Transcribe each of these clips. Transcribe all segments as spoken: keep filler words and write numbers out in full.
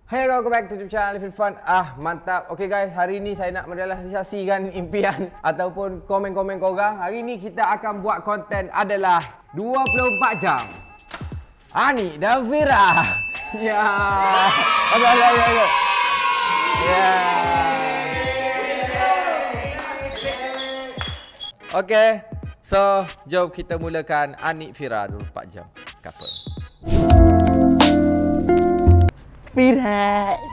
Hey guys, welcome back to YouTube channel Live Fun. Ah, mantap. Okay guys, hari ini saya nak merealisasikan impian ataupun komen-komen korang. Hari ini kita akan buat konten adalah dua puluh empat jam. Ani dan Fira. Ya. Ayo, ayo, ayo, ayo. Ya. Okay, so jom kita mulakan Ani Fira dua puluh empat jam couple. Fira.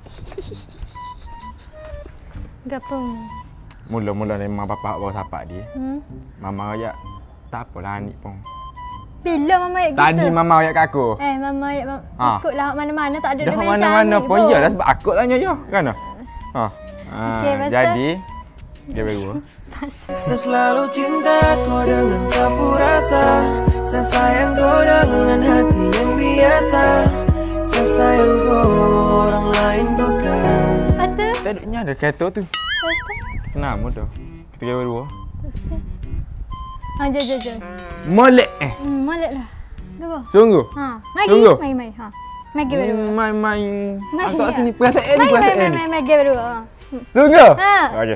Gapung. Mula-mula memang bapak bawa sapak dia. Hmm? Mama royak tak apalah Anik pun. Bila mama ayat gitu? Tadi mama royak kat aku. Eh, mama ayat ma Ha. ikutlah mana-mana tak ada Dah dengan mana-mana Syamil pun iyalah sebab aku tanya je kan. Ha. Ha. Okey, lepas tu? Jadi dia baru. Saya selalu cinta kau dengan sapu rasa. Saya sayang kau dengan hati yang biasa. Saya sayang kau orang lain bukan. Lepas tu? Tadinya ada kereta tu. Lepas tu? Kenapa tu? Kita kira berdua. Ha, jom, jom, jom. Molek eh. Hmm, molek lah. Gapa? Sungguh. Ha, mari, Sungguh? mari, mari. Ha. Mari kita berdua. Hmm, Main main. Main Aku kat ya. sini perasaan ni Mari, mari, perasaan mari, ni. mari, mari kita berdua. Ha. Sungguh? Ha. Okey.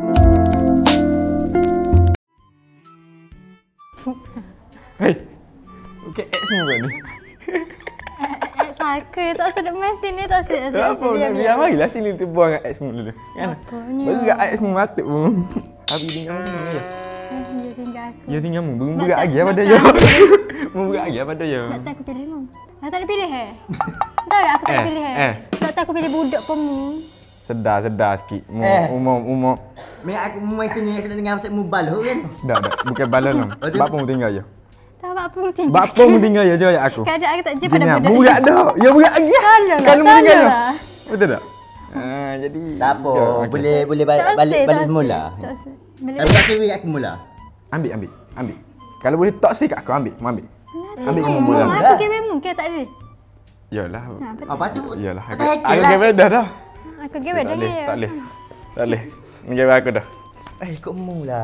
Hei. Okey, X semua ni. Eh, saka dia tak sedap mesin ni tak sedap. Tak apa, biar, biar marilah sini kita buang X semua dulu. Kan? Apanya? Berat X semua matuk pun. Habis tinggal mu ya. Dia tinggal aku. Ya tinggal mu. Berat Sebab lagi tak- apa dia sebab je. tak- Mu berat lagi apa dia je. Sebab tak aku pilih mu. Aku tak ada pilih eh. Tahu tak aku tak ada Eh, pilih eh. eh. Sebab tak aku pilih budak pun mu. Sedar, sedar sikit. Mu, Eh. umum, umum. Mek aku mai sini aku nak dengar pasal mobile ho kan. Dah, dah. Bukan balon tu. Oh, tu- Bapak mu tinggal je. Tak apa pun tinggal. Bapak mu tinggal je ayat aku. Kadang aku tak jumpa pada Gini, budak. mu berat dah. Ya berat lagi. Tolong lah, Kalau mu tinggal je. tolong lah. Betul tak? Ah, jadi Tak apa, Jom, okey. boleh boleh balik Tak balik asyik, balik tak semula. asyik, tak asyik. Boleh. Tapi tak sini aku mula. Ambil, ambil, ambil. Kalau boleh toksik kat aku ambil, mu ambil. Ambil kamu Mu, bola. aku game mu, ke tak ada. Yalah. Ha, betul. Apa tu? Iyalah. Aku, Tak aku hacker lah. game dah dah. Aku game Tak dah boleh, ni. tak boleh. Tak boleh. Ni game aku dah. Eh, ikut mu lah.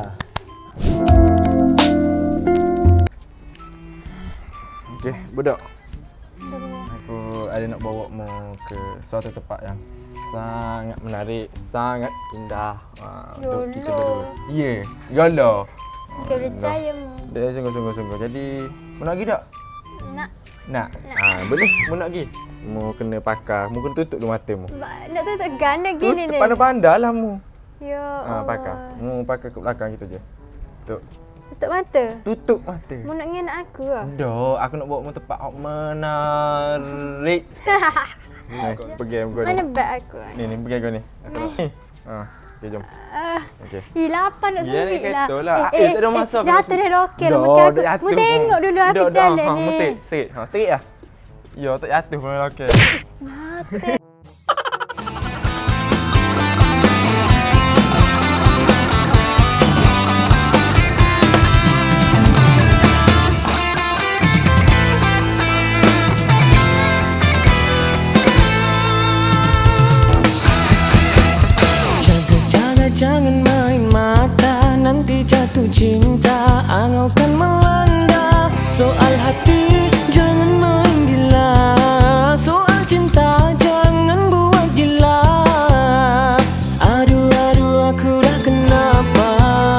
Okey, budak. Aku ada nak bawa mu ke suatu tempat yang sangat menarik, sangat indah. Ha, untuk kita Yolo. berdua. Ya, yolo. Aku boleh percaya mu. Dia sungguh-sungguh. Jadi, mu nak pergi tak? Nak. Nak? Ah, boleh. Mu nak pergi. Mu kena pakar. Mu kena tutup dulu mata mu. Ba- Nak tutup ganda gini Tutup ni. pandai-pandai lah mu. Ya Ah, Allah. pakar. Mu pakar ke belakang gitu je. Tutup. Tutup mata. Tutup mata. Mu nak ngenak aku ah. Dah, aku nak bawa mu tempat yang menarik. Ni, pergi aku ni. Mana beg aku? Ni, ni pergi aku ni. Aku nak. Ni. Ha, okey jom. Ah, Okey. ih lapar nak Ya, subik ni lah. kereta lah. Eh, tak ada masa aku nak Jatuh subik. dah lokal Dah, makan aku. dah jatuh. Mu tengok dulu aku Dah, dah. jalan Ha, ni. mu straight, straight. Ha, straight lah. Ya, tak jatuh pun okey. Mati. Jaga-jaga jangan main mata. Nanti jatuh cinta angaukan melanda. Soal hati jangan main gila. Soal cinta jangan buat gila. Aduh aduh aku dah kenapa.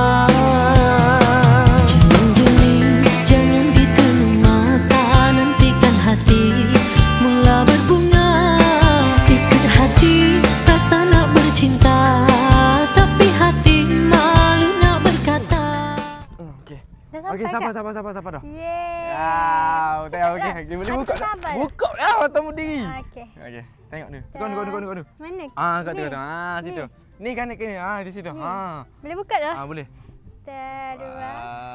Jangan jeli, jangan ditelan mata. Nantikan hati mula berbunga. Ikat hati rasa nak bercinta. Tapi hati malu nak berkata. Okey. Dah sampai Okey, sabar, kan? sabar, sabar, sabar dah. Yeay. Wow, tak okey. dah. Okey, boleh Aku buka tak tak? sabar dah. Buka dah matamu diri. Ah, Okey. Okey, tengok ni. Kau ni, kau ni, kau ni, kau ni. Mana? Ah, kat Ni. tu, kat tu. Ah, Ni. situ. Ni kan ni kini. Ah, di situ. Ha. Boleh buka dah? Ah, boleh. Dua.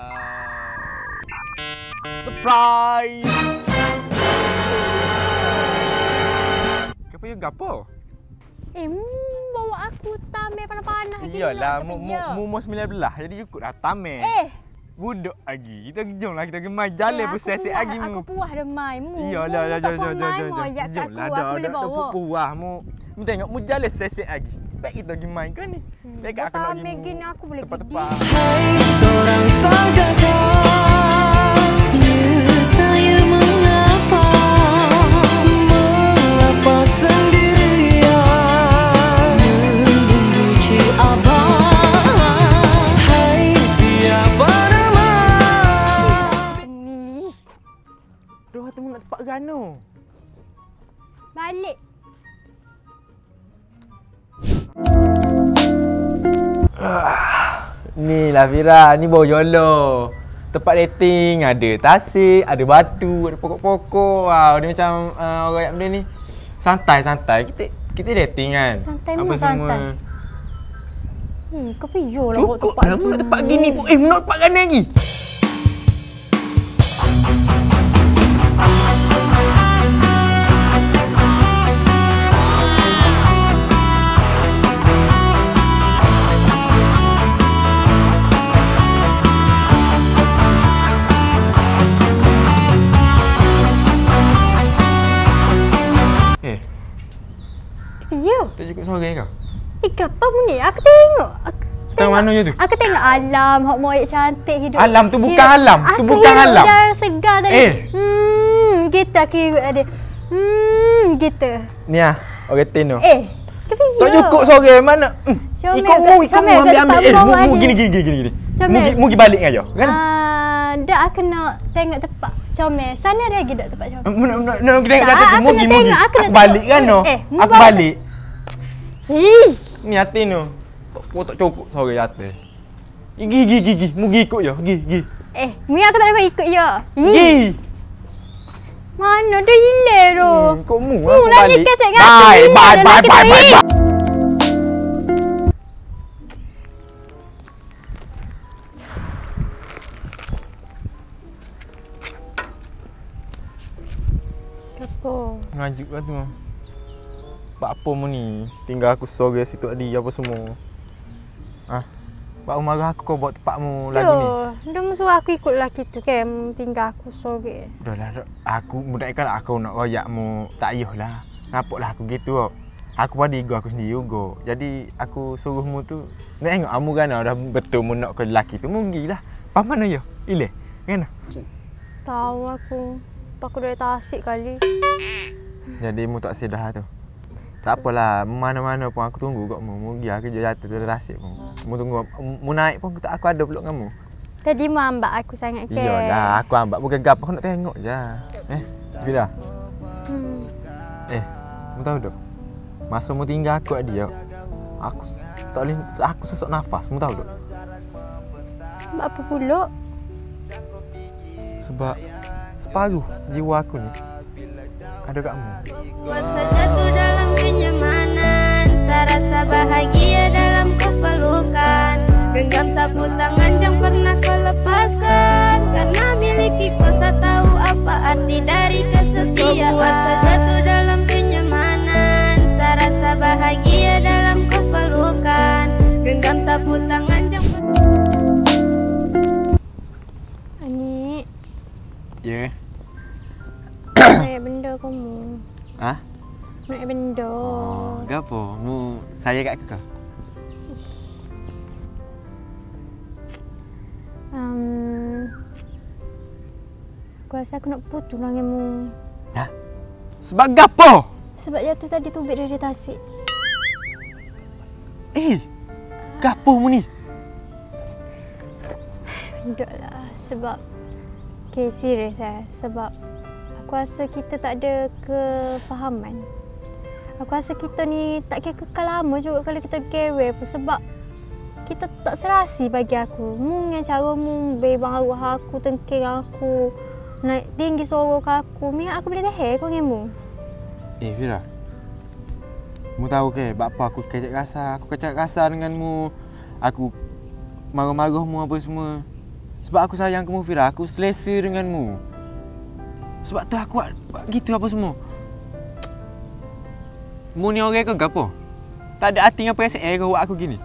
Surprise! Kau ya gapo? Eh, mu bawa aku tamir panah-panah gini Iyalah, nak mu tapi mu ya. mu umur sembilan belas jadi cukup dah tamir. Eh, Budak lagi. Kita jom lah kita pergi main jalan eh, pun aku sesi puas- lagi Aku mu. puas dah main mu. Iyalah, Mu jom tak jom puas jom jom main, jom. mu ayat kat Jom aku, lah aku dah boleh dah dah bawa. puas mu. Mu tengok mu jalan sesi lagi. Baik kita pergi main kan ni. Baik Kau aku nak tamir pergi mu gini aku boleh tempat-tempat. Hai seorang sang jaga. Ya saya mengapa. Mengapa sendiri. Gano. Balik. Ni lah Fira, ni bawah Yolo. Tempat dating, ada tasik, ada batu, ada pokok-pokok. Wow, dia macam uh, orang yang benda ni. Santai-santai. Kita kita dating kan. Santai apa memang semua. santai. Hmm, kau piyo lah buat Cukup tempat lah, tu. mana tempat gini pun. Eh, mana tempat gani lagi? Eh, Piyo. tak cukup sore kau? Eh, apa ni? Aku tengok. Aku Setengah mana je tu? Aku tengok alam, hok moyek cantik hidup. Alam tu bukan hidup. alam, tu Aku bukan hidup alam. udara segar tadi. Eh. Hmm, gitu aku hidup tadi. Hmm, gitu. Ni ah, orang tino. Eh, kepiyo? Tak cukup sore mana? Hmm. Comel Ikut ke- mu, ikut comel mu ke ambil ambil. tempat Eh, mu bawah mu ni? gini gini gini gini. Mu Comel. gi- mu gi balik aja. Kan? Ah, dah aku nak tengok tempat comel. Sana ada lagi tak tempat comel? Mu nak nak nak kita tengok Tak, kat tu. aku Mu nak gi mu gi. tengok, aku nak Aku balik tengok. kan no? Eh, mu Aku bawa- balik. Ih, Ni hati no. Kau tak cukup sore hati. Gi gi gi gi. Mu gi ikut je. Gi gi. eh, ni aku tak boleh ikut ya. Ih, Gi. mana dah hilang tu? Hmm, kau mu Mu aku lagi balik. kecek dengan aku. Bye Hilang bye dah bye lagi bye tu, bye. ih. bye. Apa? Ngajuk lah tu. Buat apa mu ni? Tinggal aku sore situ tadi apa semua. Ah. Buat marah aku kau buat tempat mu lagu ni. Dia mu suruh aku ikut lelaki tu kan. Tinggal aku sore. Dah lah, dah. Aku budak kan aku nak royak mu. Tak payahlah. Nampaklah aku gitu. Kok. Aku pada ego aku sendiri juga. Jadi aku suruh mu tu nak tengok kamu kan dah betul mu nak ke lelaki tu. Mu pergilah. Pas mana ya? Ile. Kan? Tahu aku. Aku dah tasik kali. Jadi mu tak sedah tu. Tak apalah, mana-mana pun aku tunggu kat mu. Mu pergi aku kerja jatuh terasik pun. Mu tunggu mu naik pun aku, aku ada peluk dengan mu. Tadi mu ambak aku sangat ke. Iyalah, aku ambak bukan gap aku nak tengok je. Eh, Fira. Hmm. Eh, mu tahu tak? Masa mu tinggal aku kat dia, aku tak boleh aku sesak nafas, mu tahu tak? Ambak apa pula? Sebab separuh jiwa aku ni ada kat mu. Buat saja tu dalam kenyamanan, serasa bahagia dalam kepelukan. Genggam sapu tangan yang pernah kau lepaskan, karena miliki kuasa tahu apa arti dari kesetiaan. Buat saja tu dalam kenyamanan, serasa bahagia dalam kepelukan. Genggam sapu tangan yang Ani, Ya. Yeah. naik benda kamu. Ha? Naik benda. Oh, gapo? Mu saya kat kau. Um, aku rasa aku nak putus dengan mu. Ha? Sebab gapo? Sebab jatuh tadi tubik dari tasik. Eh, gapo mu ni? Duduk lah. Sebab okay, serius eh. Sebab aku rasa kita tak ada kefahaman. Aku rasa kita ni tak kira kekal lama juga kalau kita kewe pun. Sebab kita tak serasi bagi aku. Mu dengan cara mu bebang arwah aku, tengking aku, naik tinggi suara ke aku. Mingat aku boleh tahan kau dengan mu. Eh, Fira. Mu tahu ke, bapa aku kecak kasar, aku kecak kasar denganmu. Aku marah-marah mu apa semua. Sebab aku sayang kamu, Fira. Aku selesa denganmu. Sebab tu aku buat, buat gitu apa semua. Mu ni orang ke gapo? Tak ada hati dengan perasaan kau buat aku gini.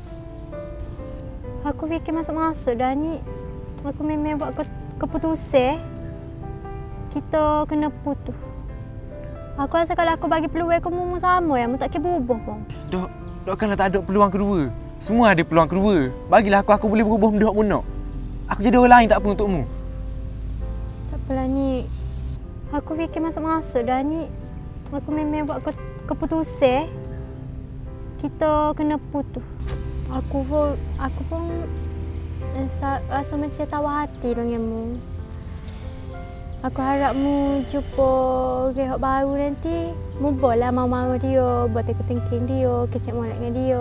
Aku fikir masuk-masuk dah ni. Aku memang buat ke- keputusan kita kena putus. Aku rasa kalau aku bagi peluang kamu mu sama ya, mu tak kira berubah pun. Dok, dok kan tak ada peluang kedua. Semua ada peluang kedua. Bagilah aku, aku boleh berubah benda hak mu nak. Aku jadi orang lain tak apa untukmu. Tak apalah ni. Aku fikir masuk-masuk dah ni. Aku memang buat ke- keputusan kita kena putus. Aku pun aku pun rasa, rasa macam tawa hati denganmu. Aku harap mu jumpa orang baru nanti. Mu boleh mau marah dia, buat tengking dia, kecek molek dengan dia.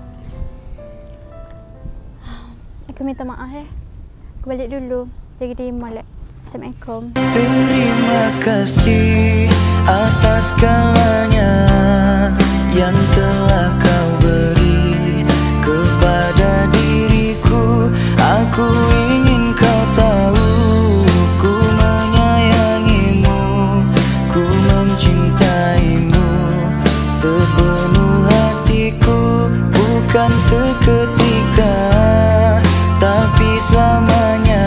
Aku minta maaf eh. Aku balik dulu. Jaga diri molek. Assalamualaikum. Terima kasih atas segalanya yang telah kau beri kepada diriku. Aku ingin kau tahu, ku menyayangimu, ku mencintaimu sepenuh hatiku. Bukan seketika, tapi selamanya.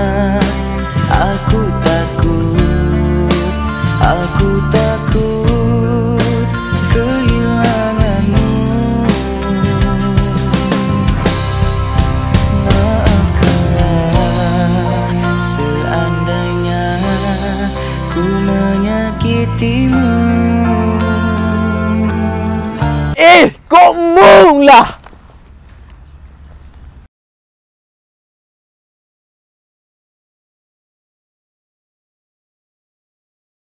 Aku takut, aku takut kehilanganmu. Maafkanlah seandainya ku menyakitimu. Eh, kok mung lah?